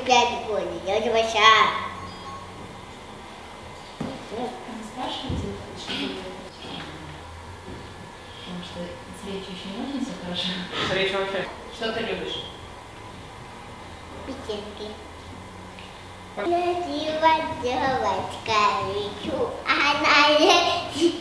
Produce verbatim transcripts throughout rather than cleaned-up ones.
пять годов, я уже большая. Спрашивайте, что будет. Потому что с речью еще не очень все хорошо. С речью вообще. Что ты любишь? Песенки. Красиво девочка, речу, она летит.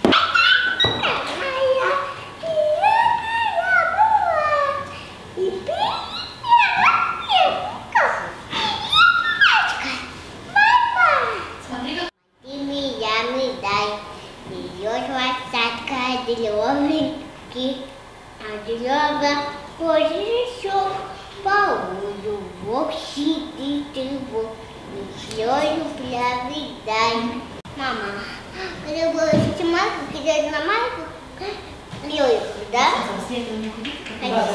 Длёвенький, а длёва кожишок, по улю вок сидит его, и слёю плавидай. Мама, когда была стималка, кидать на майку, лёйку, да? После этого не ходить? Да,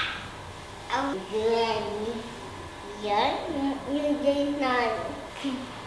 а я не знаю.